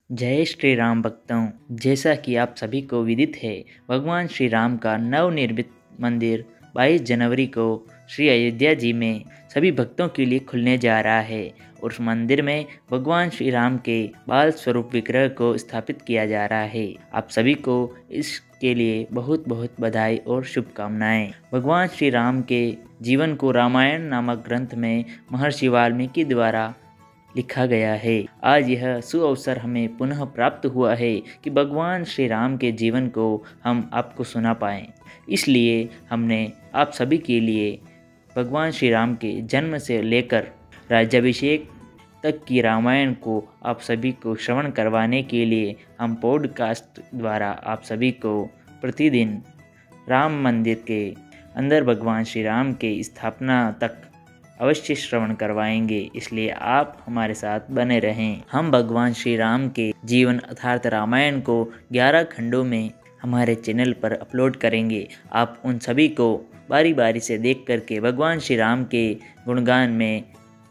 जय श्री राम भक्तों। जैसा कि आप सभी को विदित है, भगवान श्री राम का नवनिर्मित मंदिर 22 जनवरी को श्री अयोध्या जी में सभी भक्तों के लिए खुलने जा रहा है और उस मंदिर में भगवान श्री राम के बाल स्वरूप विग्रह को स्थापित किया जा रहा है। आप सभी को इसके लिए बहुत बहुत बधाई और शुभकामनाएं। भगवान श्री राम के जीवन को रामायण नामक ग्रंथ में महर्षि वाल्मीकि द्वारा लिखा गया है। आज यह सुअवसर हमें पुनः प्राप्त हुआ है कि भगवान श्री राम के जीवन को हम आपको सुना पाएँ। इसलिए हमने आप सभी के लिए भगवान श्री राम के जन्म से लेकर राज्याभिषेक तक की रामायण को आप सभी को श्रवण करवाने के लिए हम पॉडकास्ट द्वारा आप सभी को प्रतिदिन राम मंदिर के अंदर भगवान श्री राम के स्थापना तक अवश्य श्रवण करवाएंगे। इसलिए आप हमारे साथ बने रहें। हम भगवान श्री राम के जीवन अर्थात रामायण को 11 खंडों में हमारे चैनल पर अपलोड करेंगे। आप उन सभी को बारी बारी से देख करके भगवान श्री राम के गुणगान में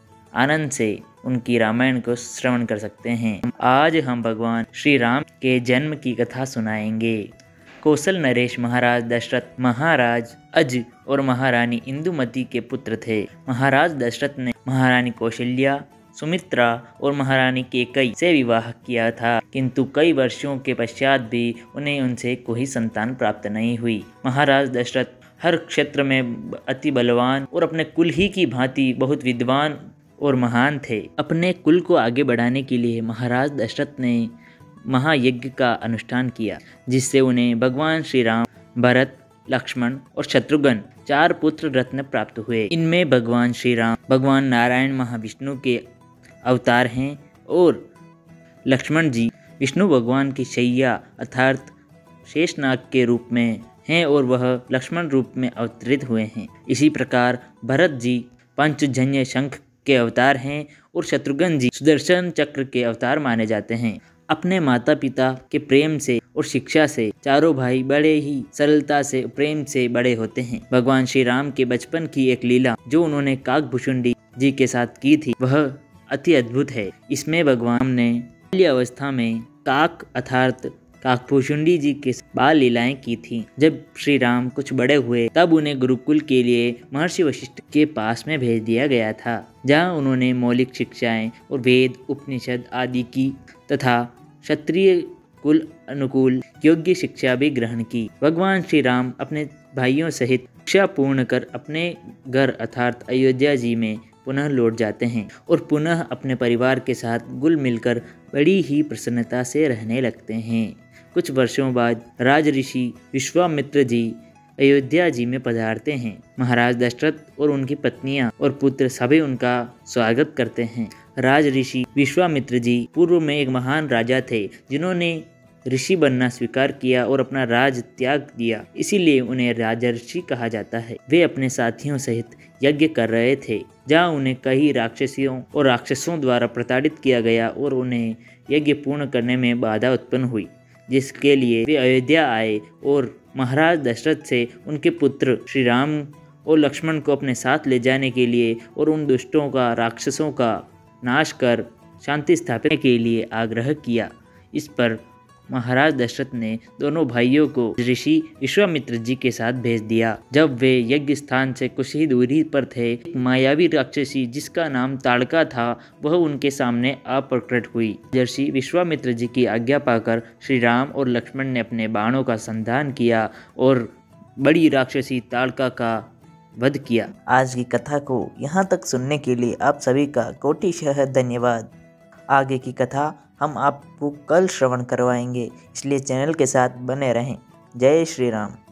आनंद से उनकी रामायण को श्रवण कर सकते हैं। आज हम भगवान श्री राम के जन्म की कथा सुनाएंगे। कौशल नरेश महाराज दशरथ महाराज अज और महारानी इंदुमती के पुत्र थे। महाराज दशरथ ने महारानी कौशल्या, सुमित्रा और महारानी कैकेयी से विवाह किया था, किंतु कई वर्षों के पश्चात भी उन्हें उनसे कोई संतान प्राप्त नहीं हुई। महाराज दशरथ हर क्षेत्र में अति बलवान और अपने कुल ही की भांति बहुत विद्वान और महान थे। अपने कुल को आगे बढ़ाने के लिए महाराज दशरथ ने महायज्ञ का अनुष्ठान किया, जिससे उन्हें भगवान श्री राम, भरत, लक्ष्मण और शत्रुघ्न 4 पुत्र रत्न प्राप्त हुए। इनमें भगवान श्री राम भगवान नारायण महाविष्णु के अवतार हैं और लक्ष्मण जी विष्णु भगवान की शैया अर्थात शेषनाग के रूप में हैं और वह लक्ष्मण रूप में अवतरित हुए हैं। इसी प्रकार भरत जी पंचजन्य शंख के अवतार हैं और शत्रुघ्न जी सुदर्शन चक्र के अवतार माने जाते हैं। अपने माता पिता के प्रेम से और शिक्षा से चारों भाई बड़े ही सरलता से प्रेम से बड़े होते हैं। भगवान श्री राम के बचपन की एक लीला जो उन्होंने काकभूषुंडी जी के साथ की थी वह अति अद्भुत है। इसमें भगवान ने बाल्य अवस्था में काक अर्थात काकभूषुंडी जी के बाल लीलाएं की थी। जब श्री राम कुछ बड़े हुए तब उन्हें गुरुकुल के लिए महर्षि वशिष्ठ के पास में भेज दिया गया था, जहाँ उन्होंने मौलिक शिक्षाएं और वेद, उपनिषद आदि की तथा क्षत्रिय कुल अनुकूल योग्य शिक्षा भी ग्रहण की। भगवान श्री राम अपने भाइयों सहित शिक्षा पूर्ण कर अपने घर अर्थात अयोध्या जी में पुनः लौट जाते हैं और पुनः अपने परिवार के साथ घुल मिलकर बड़ी ही प्रसन्नता से रहने लगते हैं। कुछ वर्षों बाद राज ऋषि विश्वामित्र जी अयोध्या जी में पधारते हैं। महाराज दशरथ और उनकी पत्नियां और पुत्र सभी उनका स्वागत करते हैं। राज ऋषि विश्वामित्र जी पूर्व में एक महान राजा थे, जिन्होंने ऋषि बनना स्वीकार किया और अपना राज त्याग दिया, इसीलिए उन्हें राजर्षि कहा जाता है। वे अपने साथियों सहित यज्ञ कर रहे थे, जहाँ उन्हें कई राक्षसियों और राक्षसों द्वारा प्रताड़ित किया गया और उन्हें यज्ञ पूर्ण करने में बाधा उत्पन्न हुई, जिसके लिए वे अयोध्या आए और महाराज दशरथ से उनके पुत्र श्री राम और लक्ष्मण को अपने साथ ले जाने के लिए और उन दुष्टों का राक्षसों का नाश कर शांति स्थापना के लिए आग्रह किया। इस पर महाराज दशरथ ने दोनों भाइयों को ऋषि विश्वामित्र जी के साथ भेज दिया। जब वे यज्ञ स्थान से कुछ ही दूरी पर थे, एक मायावी राक्षसी जिसका नाम ताड़का था वह उनके सामने आ प्रकट हुई। ऋषि विश्वामित्र जी की आज्ञा पाकर श्री राम और लक्ष्मण ने अपने बाणों का संधान किया और बड़ी राक्षसी ताड़का का वध किया। आज की कथा को यहाँ तक सुनने के लिए आप सभी का कोटिशः धन्यवाद। आगे की कथा हम आपको कल श्रवण करवाएंगे, इसलिए चैनल के साथ बने रहें। जय श्री राम।